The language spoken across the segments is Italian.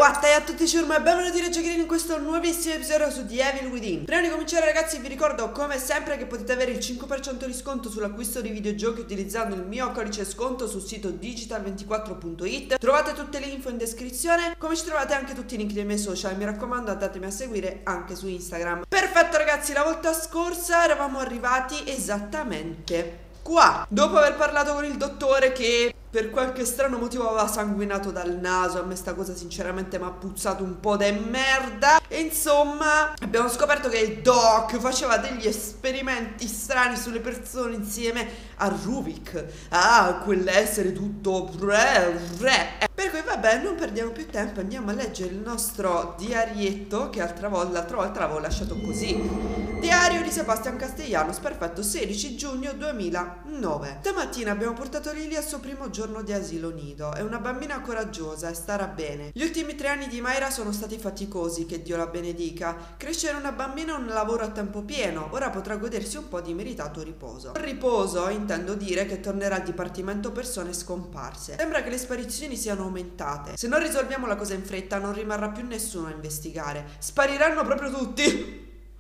what? E a tutti ciurma e benvenuti a Giochini in questo nuovissimo episodio su The Evil Within. Prima di cominciare ragazzi vi ricordo come sempre che potete avere il 5% di sconto sull'acquisto di videogiochi utilizzando il mio codice sconto sul sito digital24.it. Trovate tutte le info in descrizione, come ci trovate anche tutti i link dei miei social. Mi raccomando, andatemi a seguire anche su Instagram. Perfetto ragazzi, la volta scorsa eravamo arrivati esattamente qua, dopo aver parlato con il dottore che per qualche strano motivo aveva sanguinato dal naso. A me sta cosa sinceramente mi ha puzzato un po' de merda. E insomma abbiamo scoperto che il doc faceva degli esperimenti strani sulle persone insieme a Ruvik, quell'essere tutto per cui vabbè, non perdiamo più tempo, andiamo a leggere il nostro diarietto che l'altra volta l'avevo lasciato così. Diario di Sebastian Castellanos, perfetto, 16 giugno 2009. Stamattina abbiamo portato Lily al suo primo giorno di asilo nido. È una bambina coraggiosa e starà bene. Gli ultimi 3 anni di Mayra sono stati faticosi, che Dio la benedica. Crescere una bambina è un lavoro a tempo pieno, ora potrà godersi un po' di meritato riposo. Con riposo intendo dire che tornerà al dipartimento persone scomparse. Sembra che le sparizioni siano aumentate. Se non risolviamo la cosa in fretta non rimarrà più nessuno a investigare. Spariranno proprio tutti.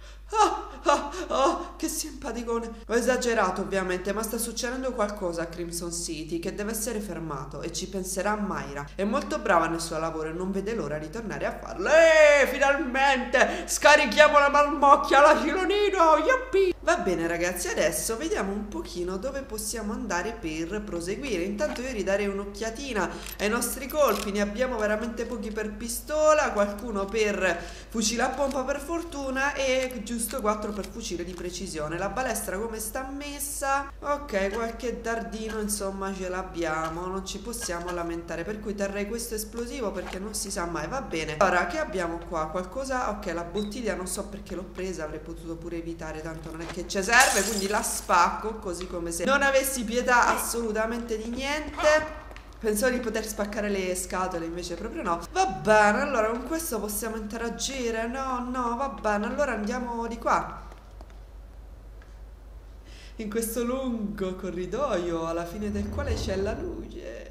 Che simpaticone. Ho esagerato ovviamente, ma sta succedendo qualcosa a Crimson City che deve essere fermato e ci penserà Mayra. È molto brava nel suo lavoro e non vede l'ora di tornare a farlo. Finalmente scarichiamo la marmocchia all'asilo nido, yuppie. Va bene ragazzi, adesso vediamo un pochino dove possiamo andare per proseguire. Intanto io ridarei un'occhiatina ai nostri colpi. Ne abbiamo veramente pochi per pistola, qualcuno per fucile a pompa per fortuna e giusto 4 per fucile di precisione. La balestra come sta messa? Ok, qualche dardino insomma ce l'abbiamo, non ci possiamo lamentare, per cui terrei questo esplosivo perché non si sa mai. Va bene, ora che abbiamo qua? Qualcosa? Ok, la bottiglia non so perché l'ho presa, avrei potuto pure evitare, tanto non è che ci serve, quindi la spacco così come se non avessi pietà assolutamente di niente. Pensavo di poter spaccare le scatole, invece proprio no. Va bene, allora con questo possiamo interagire. No, va bene, allora andiamo di qua, in questo lungo corridoio alla fine del quale c'è la luce.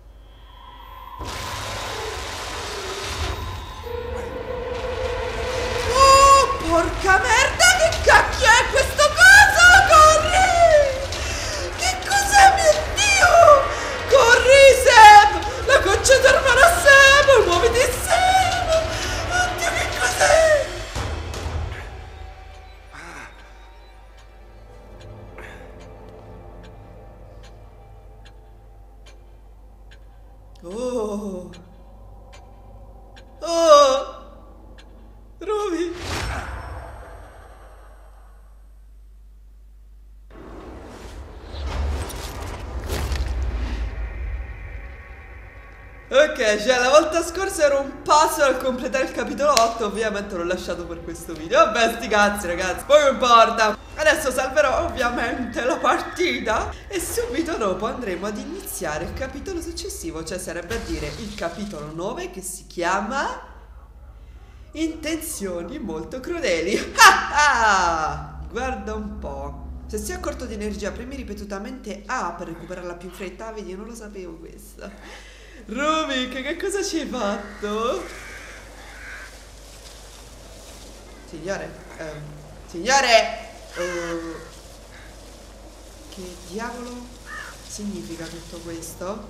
Oh, porca merda, che cacchio è questo coso? Corri! Che cos'è, mio Dio? Corri, Sam! La goccia tornerà, Sam! Muoviti, Sam! Oddio, che cos'è? Ruby! Ok, cioè la volta scorsa ero un passo dal completare il capitolo 8. Ovviamente l'ho lasciato per questo video. Vabbè, sti cazzi ragazzi, poi non importa. Adesso salverò ovviamente la partita e subito dopo andremo ad iniziare il capitolo successivo, cioè sarebbe a dire il capitolo 9, che si chiama Intenzioni molto crudeli. Guarda un po'. Se sei a corto di energia premi ripetutamente A per recuperarla più in fretta. Vedi, io non lo sapevo questo. Ruvik, che cosa ci hai fatto? Signore, che diavolo significa tutto questo?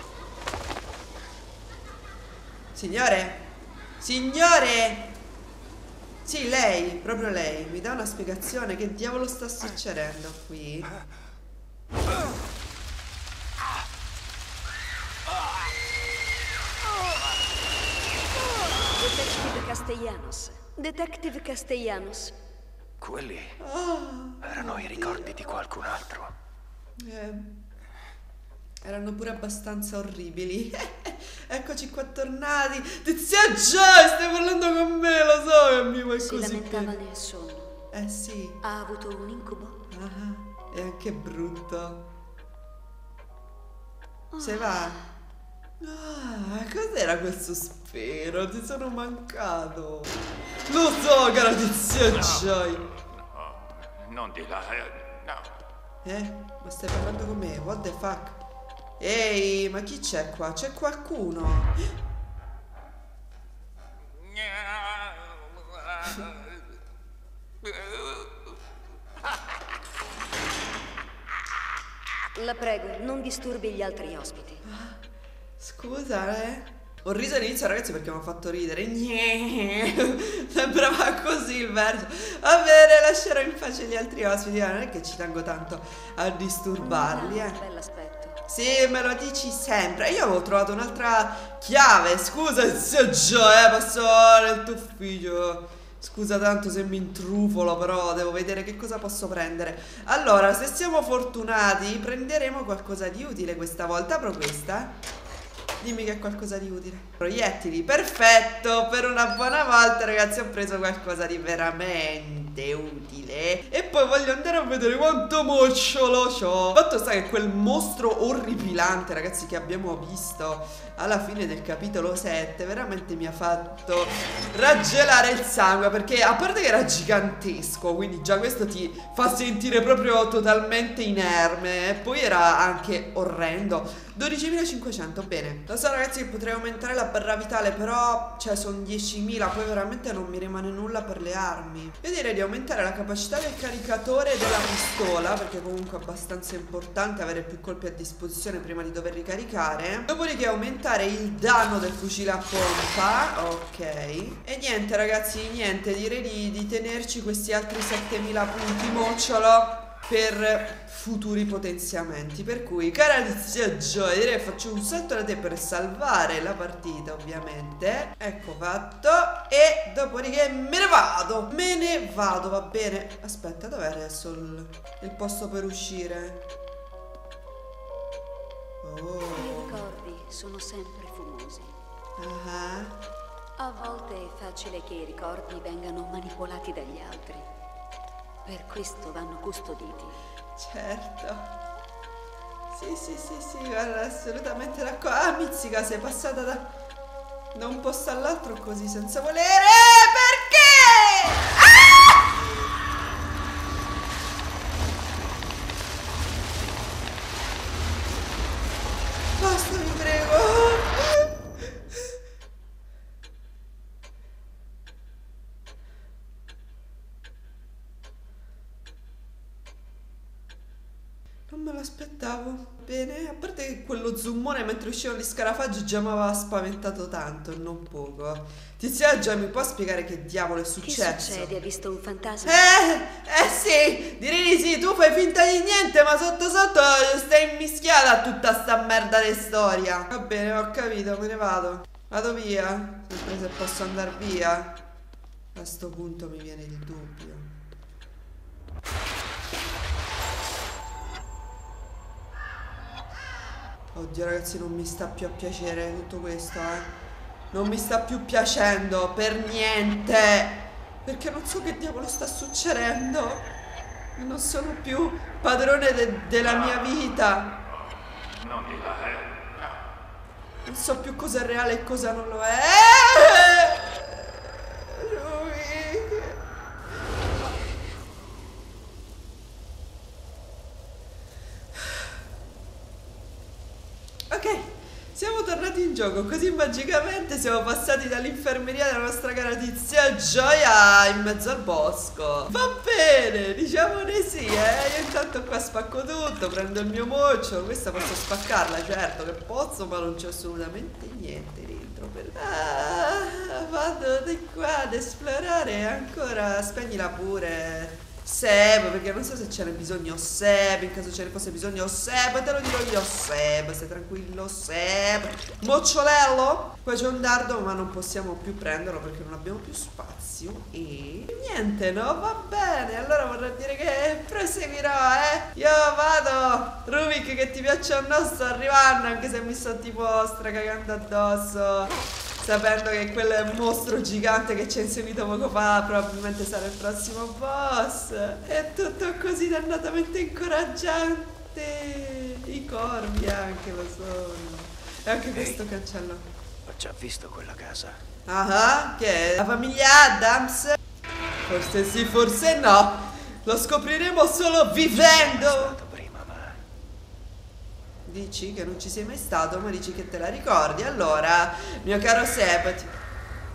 Signore? Sì, lei, proprio lei. Mi dà una spiegazione? Che diavolo sta succedendo qui? Detective Castellanos. Quelli erano i ricordi di qualcun altro. Erano pure abbastanza orribili. Eccoci qua tornati. Zia Joy, stai parlando con me, lo so che mi vuoi così. Si lamentava nel sonno. Sì. Ha avuto un incubo? È anche brutto. Se va. Cos'era quel sospiro? Ti sono mancato. Lo so, cara zia Joy. No, non di là, no. Ma stai parlando con me? What the fuck? Ehi, ma chi c'è qua? C'è qualcuno? La prego, non disturbi gli altri ospiti. Scusa, Ho riso all'inizio, ragazzi, perché mi ha fatto ridere. Sembrava così il verso. Va bene, lascerò in pace gli altri ospiti. Non è che ci tengo tanto a disturbarli, Bell'aspetto. Sì, me lo dici sempre. Io avevo trovato un'altra chiave. Scusa, se già, passo nel tuo ufficio. Scusa tanto se mi intrufolo, però devo vedere che cosa posso prendere. Allora, se siamo fortunati, prenderemo qualcosa di utile questa volta. Apro questa. Dimmi che è qualcosa di utile. Proiettili, perfetto. Per una buona volta, ragazzi, ho preso qualcosa di veramente utile. E poi voglio andare a vedere quanto mocciolo c'ho. Il fatto sta che quel mostro orripilante, ragazzi, che abbiamo visto alla fine del capitolo 7 veramente mi ha fatto raggelare il sangue, perché a parte che era gigantesco, quindi già questo ti fa sentire proprio totalmente inerme, e poi era anche orrendo. 12.500, bene. Lo so, ragazzi, che potrei aumentare la barra vitale, però cioè sono 10.000, poi veramente non mi rimane nulla per le armi. Io direi di aumentare la capacità del caricatore della pistola, perché comunque è abbastanza importante avere più colpi a disposizione prima di dover ricaricare. Dopodiché aumentare il danno del fucile a pompa. Ok. E niente, ragazzi, niente, direi di tenerci questi altri 7.000 punti mocciolo per futuri potenziamenti. Per cui, cara Alicia Joy, direi che faccio un salto da te per salvare la partita, ovviamente. Ecco fatto. E dopodiché me ne vado, va bene. Aspetta, dov'è adesso il posto per uscire? I ricordi sono sempre fumosi. A volte è facile che i ricordi vengano manipolati dagli altri. Per questo vanno custoditi. Certo. Sì, guarda, assolutamente d'accordo. Ah, Mizzica, sei passata da un posto all'altro così senza volere. Perché? Ah! Basta, vi prego. Non me l'aspettavo. Bene, a parte che quello zoomone mentre uscivano gli scarafaggi già mi aveva spaventato tanto e non poco. Tizia, già mi può spiegare che diavolo è successo? Che succede? Hai visto un fantasma? Sì, direi di sì, tu fai finta di niente, ma sotto sotto stai immischiata a tutta sta merda di storia. Va bene, ho capito, me ne vado. Vado via, sempre se posso andare via. A sto punto mi viene il dubbio. Oddio, ragazzi, non mi sta più a piacere tutto questo, Non mi sta più piacendo per niente. Perché non so che diavolo sta succedendo. Non sono più padrone della mia vita. Non so più cosa è reale e cosa non lo è. Ok, siamo tornati in gioco, così magicamente siamo passati dall'infermeria della nostra cara Tizia Gioia in mezzo al bosco. Va bene, diciamo di sì, Io intanto qua spacco tutto, prendo il mio moccio. Questa posso spaccarla, certo che posso, ma non c'è assolutamente niente dentro per... vado di qua ad esplorare ancora. Spegnila pure. Seb, perché non so se ce n'è bisogno. Seb, in caso ce ne fosse bisogno. Seb, te lo dirò io. Seb, stai tranquillo. Seb, mocciolello. Qua c'è un dardo, ma non possiamo più prenderlo perché non abbiamo più spazio. E niente, no? Va bene. Allora vorrà dire che proseguirò, Io vado. Rubik, che ti piaccia o no, sto arrivando, anche se mi sto tipo stracagando addosso, sapendo che quel mostro gigante che ci ha inseguito poco fa probabilmente sarà il prossimo boss. È tutto così dannatamente incoraggiante. I corvi anche lo sono. E anche questo cancello. Ho già visto quella casa. Ah, che è? La famiglia Adams? Forse sì, forse no. Lo scopriremo solo vivendo. Dici che non ci sei mai stato, ma dici che te la ricordi. Allora, mio caro Seb,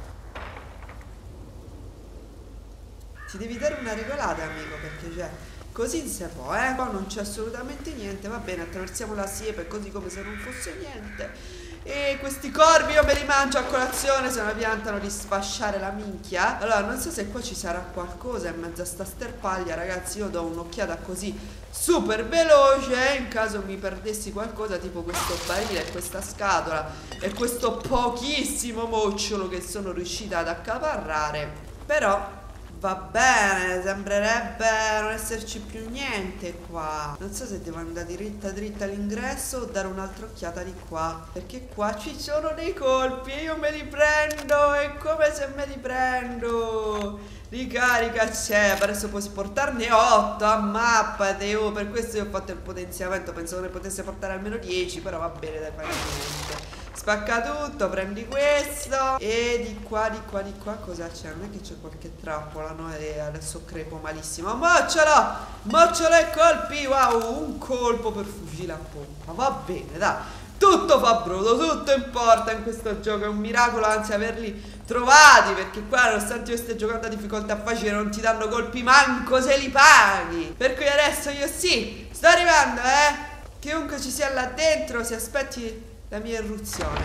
ti devi dare una regolata, amico, perché cioè Così non si può, Qua non c'è assolutamente niente. Va bene, attraversiamo la siepe così come se non fosse niente. E questi corvi io me li mangio a colazione se mi piantano di sfasciare la minchia. Allora non so se qua ci sarà qualcosa in mezzo a sta sterpaglia, ragazzi. Io do un'occhiata così super veloce in caso mi perdessi qualcosa, tipo questo barile e questa scatola e questo pochissimo mocciolo che sono riuscita ad accaparrare. Però va bene, sembrerebbe non esserci più niente qua. Non so se devo andare dritta all'ingresso o dare un'altra occhiata di qua, perché qua ci sono dei colpi e io me li prendo. È come se me li prendo. Ricarica c'è, adesso puoi portarne 8 a mappa. Per questo io ho fatto il potenziamento. Pensavo ne potesse portare almeno 10, però va bene, dai, fai niente. Spacca tutto, prendi questo. E di qua cosa c'è? Non è che c'è qualche trappola, no? E adesso crepo malissimo. Mocciolo e colpi. Wow, un colpo per fucile a pompa. Va bene, dai. Tutto fa brodo, tutto importa in questo gioco. È un miracolo anzi averli trovati, perché qua nonostante io stia giocando a difficoltà facile non ti danno colpi manco se li paghi. Per cui adesso io sì, sto arrivando, Chiunque ci sia là dentro si aspetti la mia irruzione.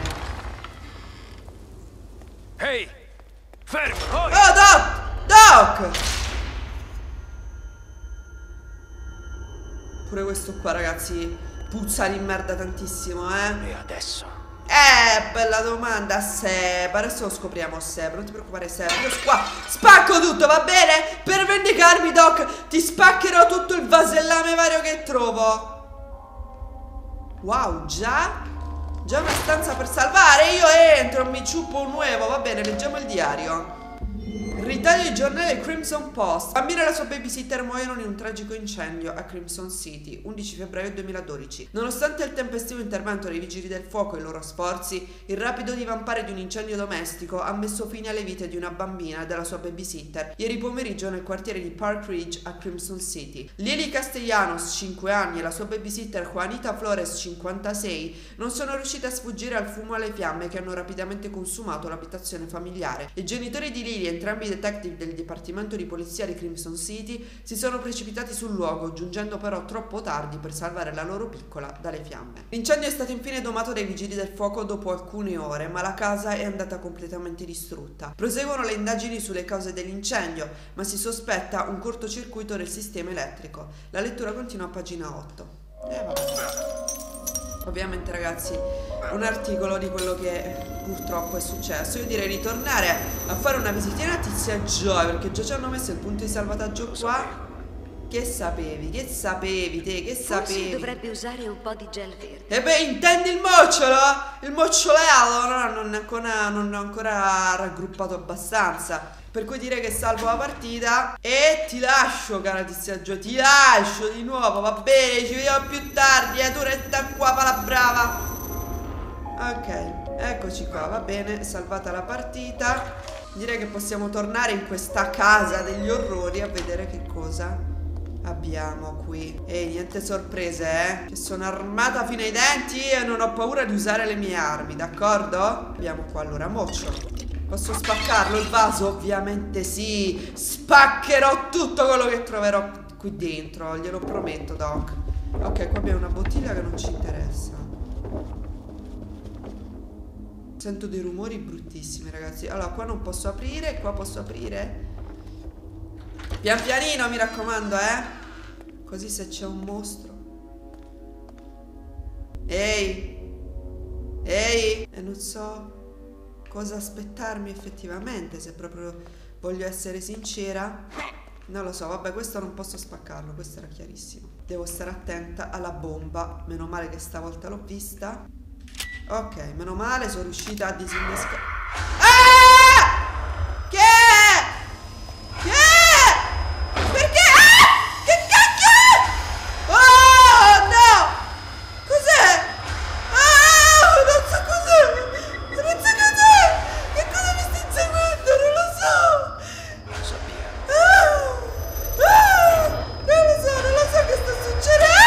Ehi! Fermo! Oh, Doc! Pure questo qua, ragazzi, puzza di merda tantissimo, E adesso? Bella domanda, Seb. Adesso lo scopriamo, Seb. Non ti preoccupare, Seb. Io qua spacco tutto, va bene? Per vendicarmi, Doc, ti spaccherò tutto il vasellame vario che trovo. Wow, già una stanza per salvare. Io entro, mi ciuppo un nuovo. Va bene, leggiamo il diario. Ritaglio di giornale Crimson Post. Bambina e la sua babysitter muoiono in un tragico incendio a Crimson City, 11 febbraio 2012. Nonostante il tempestivo intervento dei vigili del fuoco e i loro sforzi, il rapido divampare di un incendio domestico ha messo fine alle vite di una bambina e della sua babysitter ieri pomeriggio nel quartiere di Park Ridge a Crimson City. Lily Castellanos, 5 anni, e la sua babysitter Juanita Flores, 56, non sono riuscite a sfuggire al fumo e alle fiamme che hanno rapidamente consumato l'abitazione familiare. I genitori di Lily, entrambi detective del Dipartimento di Polizia di Crimson City, si sono precipitati sul luogo, giungendo però troppo tardi per salvare la loro piccola dalle fiamme. L'incendio è stato infine domato dai vigili del fuoco dopo alcune ore, ma la casa è andata completamente distrutta. Proseguono le indagini sulle cause dell'incendio, ma si sospetta un cortocircuito del sistema elettrico. La lettura continua a pagina 8. Vabbè. Ovviamente, ragazzi, un articolo di quello che purtroppo è successo. Io direi di tornare a fare una visitina a Tizia Joy, perché già ci hanno messo il punto di salvataggio qua. Che sapevi? Che sapevi te? Che sapevi? Forse dovrebbe usare un po' di gel verde. E beh, intendi il mocciolo? Il mocciolealo? No, non ho ancora raggruppato abbastanza. Per cui direi che salvo la partita e ti lascio, cara Tizia Joy. Ti lascio di nuovo, va bene? Ci vediamo più tardi, tu resta qua, fa la brava. Ok, eccoci qua, va bene, salvata la partita. Direi che possiamo tornare in questa casa degli orrori a vedere che cosa abbiamo qui. Ehi, niente sorprese, che sono armata fino ai denti e non ho paura di usare le mie armi, d'accordo? Abbiamo qua allora mocciolo. Posso spaccarlo il vaso? Ovviamente sì. Spaccherò tutto quello che troverò qui dentro, glielo prometto, Doc. Ok, qua abbiamo una bottiglia che non ci interessa. Sento dei rumori bruttissimi, ragazzi. Allora, qua non posso aprire, qua posso aprire. Pian pianino, mi raccomando, Così se c'è un mostro. Ehi! E non so cosa aspettarmi effettivamente, se proprio voglio essere sincera. Non lo so, vabbè, questo non posso spaccarlo, questo era chiarissimo. Devo stare attenta alla bomba. Meno male che stavolta l'ho vista. Ok, meno male, sono riuscita a disinnescare. Che è? Perché? Che cacchio è? Oh no! Cos'è? Non so cos'è! Non so cos'è! Che cosa mi sta inseguendo? Non lo so! Lo sappiamo. Non lo so che sta succedendo!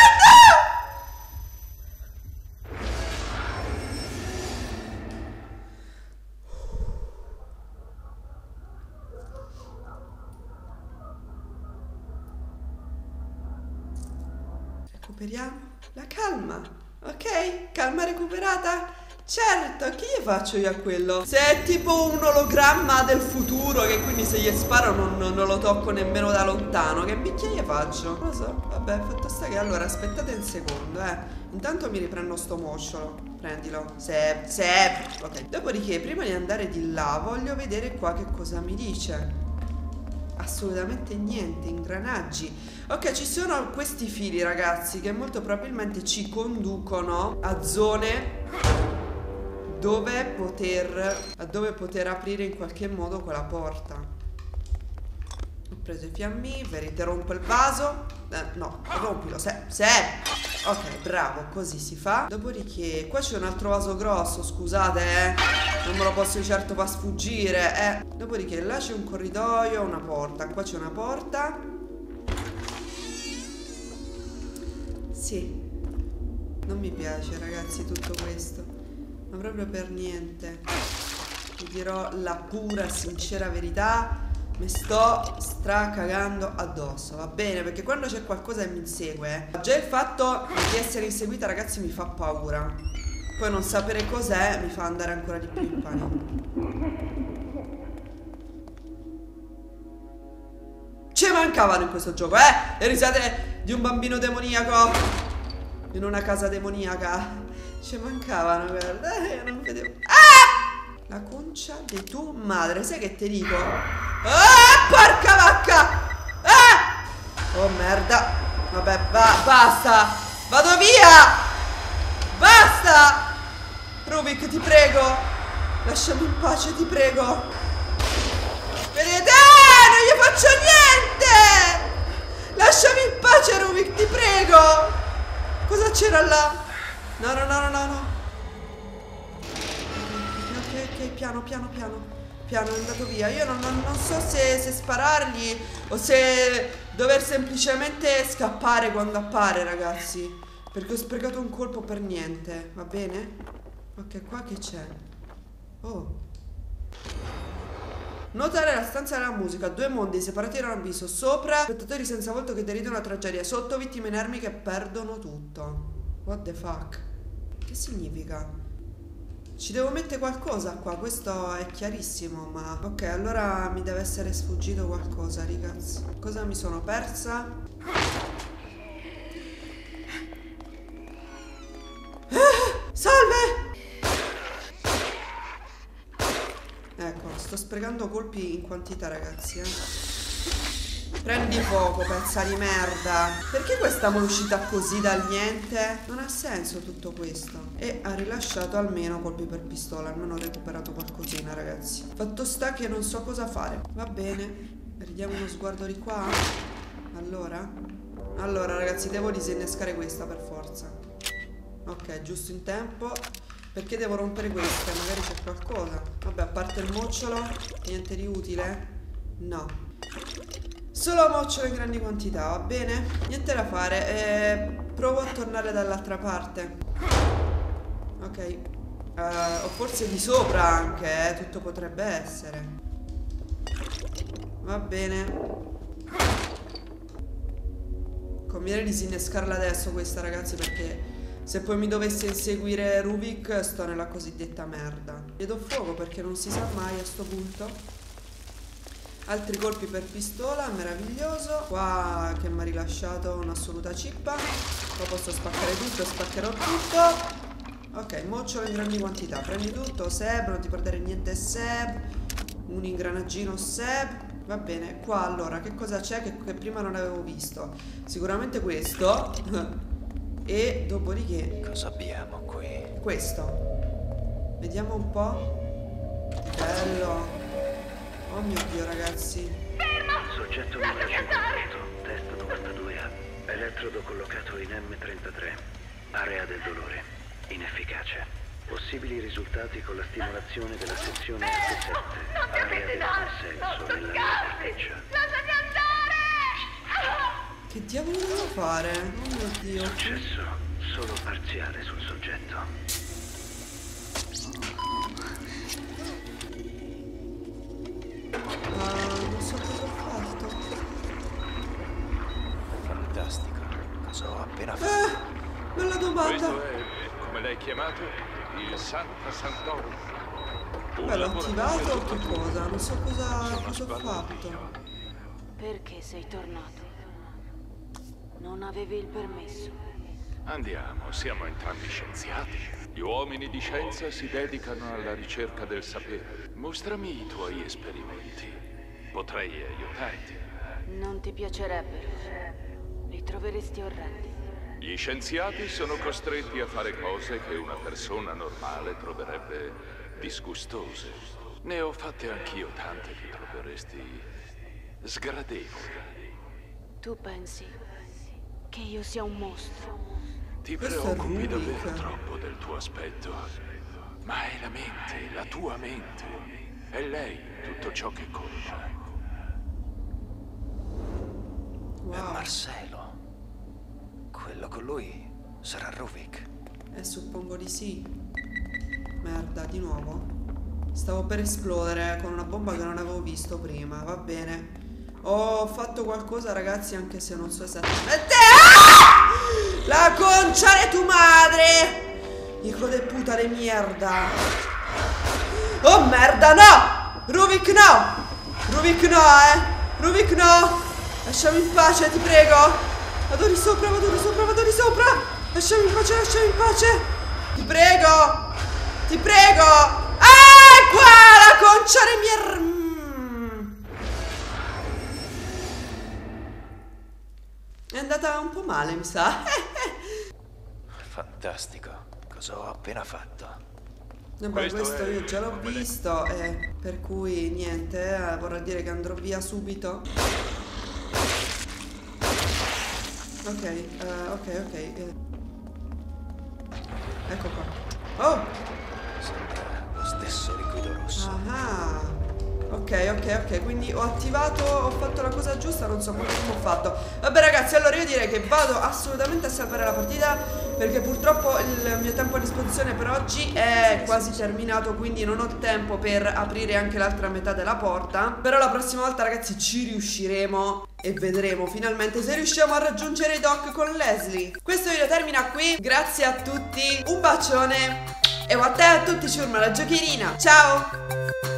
Recuperiamo la calma. Ok? Calma recuperata? Certo, che gli faccio io a quello? Se è tipo un ologramma del futuro, che quindi se gli sparo non lo tocco nemmeno da lontano, che picchia gli faccio? Non lo so, vabbè, fatto sta che allora aspettate un secondo, intanto mi riprendo sto mosciolo. Prendilo. Seb. Ok. Dopodiché, prima di andare di là, voglio vedere qua che cosa mi dice. Assolutamente niente, ingranaggi. Ok, ci sono questi fili, ragazzi, che molto probabilmente ci conducono a zone dove poter aprire in qualche modo quella porta. Ho preso i fiammiferi, ti rompo il vaso. No, rompilo, ok, bravo, così si fa. Dopodiché, qua c'è un altro vaso grosso, scusate, non me lo posso certo far sfuggire, Dopodiché, là c'è un corridoio, una porta. Qua c'è una porta. Sì. Non mi piace, ragazzi, tutto questo. Ma proprio per niente. Vi dirò la pura, sincera verità. Mi sto stracagando addosso, va bene? Perché quando c'è qualcosa che mi insegue, già il fatto di essere inseguita, ragazzi, mi fa paura. Poi non sapere cos'è mi fa andare ancora di più in panico. Ci mancavano in questo gioco, le risate di un bambino demoniaco in una casa demoniaca. Ci mancavano, guarda, io non vedevo. La concia di tua madre, sai che ti dico? Porca vacca! Oh merda! Vabbè, basta! Vado via! Basta! Rubik, ti prego! Lasciami in pace, ti prego! Vedete? Non gli faccio niente! Lasciami in pace, Rubik, ti prego! Cosa c'era là? No. Ok, piano, è andato via. Io non so se sparargli o se dover semplicemente scappare quando appare, ragazzi, perché ho sprecato un colpo per niente. Va bene? Ok, qua che c'è? Oh. Notare la stanza della musica. 2 mondi separati da un abisso. Sopra spettatori senza volto che deridono la tragedia. Sotto vittime inermi che perdono tutto. What the fuck? Che significa? Ci devo mettere qualcosa qua, questo è chiarissimo, ma... Ok, allora mi deve essere sfuggito qualcosa, ragazzi. Cosa mi sono persa? Salve! Ecco, sto sprecando colpi in quantità, ragazzi, Prendi fuoco, pezza di merda. Perché questa è uscita così dal niente? Non ha senso tutto questo. E ha rilasciato almeno colpi per pistola. Almeno ho recuperato qualcosina, ragazzi. Fatto sta che non so cosa fare. Va bene. Ridiamo uno sguardo di qua. Allora, ragazzi, devo disinnescare questa per forza. Ok, giusto in tempo. Perché devo rompere questa? Magari c'è qualcosa. Vabbè, a parte il mocciolo, niente di utile? No. Solo mocciolo in grandi quantità, va bene? Niente da fare. Provo a tornare dall'altra parte. Ok. O forse di sopra anche, tutto potrebbe essere. Va bene. Conviene disinnescarla adesso questa, ragazzi, perché se poi mi dovesse inseguire Rubik sto nella cosiddetta merda. Chiedo fuoco perché non si sa mai a sto punto. Altri colpi per pistola, meraviglioso. Qua che mi ha rilasciato un'assoluta cippa. Qua posso spaccare tutto e spaccherò tutto. Ok, mocciolo in grandi quantità. Prendi tutto, Seb, non ti perdere niente, Seb. Un ingranaggino, Seb. Va bene, qua allora che cosa c'è che prima non avevo visto? Sicuramente questo. E dopodiché cosa abbiamo qui? Questo. Vediamo un po'. Bello. Oh mio Dio, ragazzi. Fermo! Soggetto numero 58, test 92A. Elettrodo collocato in M33. Area del dolore. Inefficace. Possibili risultati con la stimolazione della sezione F7. Area del consenso nella corteccia. Lasciami andare! Che diavolo devo fare? Oh mio Dio. Successo solo parziale sul soggetto. Non so cosa ho fatto. Fantastico. Cosa ho appena fatto? Questo è, come l'hai chiamato, il Santa Santorum. Beh, l'ho attivato o che cosa? Non so cosa ho fatto. Perché sei tornato? Non avevi il permesso. Andiamo, siamo entrambi scienziati. Gli uomini di scienza si dedicano alla ricerca del sapere. Mostrami i tuoi esperimenti. Potrei aiutarti. Non ti piacerebbero. Li troveresti orrendi. Gli scienziati sono costretti a fare cose che una persona normale troverebbe disgustose. Ne ho fatte anch'io tante che troveresti sgradevoli. Tu pensi che io sia un mostro? Ti Questo è preoccupi Rubik. davvero troppo del tuo aspetto. Ma è la mente, la tua mente. È lei tutto ciò che conta. È Wow. Marcello. Quello con lui sarà Ruvik. Suppongo di sì. Merda, di nuovo. Stavo per esplodere con una bomba che non avevo visto prima. Va bene. Ho fatto qualcosa, ragazzi, anche se non so esattamente. Ah! La concia di tu madre! Hijo de puta de mierda. Oh merda, no! Ruvik no! Ruvik no, Ruvik no! Lasciami in pace, ti prego! Vado di sopra, vado di sopra, vado di sopra! Lasciami in pace, lasciami in pace! Ti prego! Ti prego! Ah, qua! La concia di mierda! È andata un po' male, mi sa. Fantastico. Cosa ho appena fatto? Vabbè, questo è io già l'ho come visto, per cui niente, vorrà dire che andrò via subito. Ok, ok. Ecco qua. Oh! Sembra lo stesso liquido rosso. Ah, ok, quindi ho attivato, ho fatto la cosa giusta, non so come ho fatto. Vabbè ragazzi, allora io direi che vado assolutamente a salvare la partita, perché purtroppo il mio tempo a disposizione per oggi è quasi terminato, quindi non ho tempo per aprire anche l'altra metà della porta. Però la prossima volta ragazzi ci riusciremo e vedremo finalmente se riusciamo a raggiungere i Doc con Leslie. Questo video termina qui, grazie a tutti, un bacione e a te a tutti ciurma la giochierina, ciao!